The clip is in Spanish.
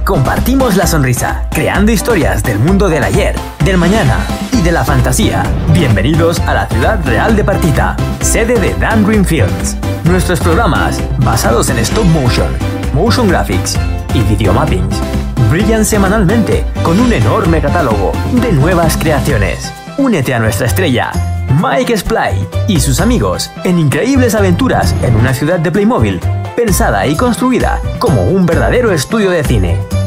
Compartimos la sonrisa, creando historias del mundo del ayer, del mañana y de la fantasía. Bienvenidos a la ciudad real de Partita, sede de Dan Green Films. Nuestros programas, basados en stop motion graphics y videomappings, brillan semanalmente con un enorme catálogo de nuevas creaciones. Únete a nuestra estrella, Mike Splay, y sus amigos en increíbles aventuras en una ciudad de Playmobil, pensada y construida como un verdadero estudio de cine.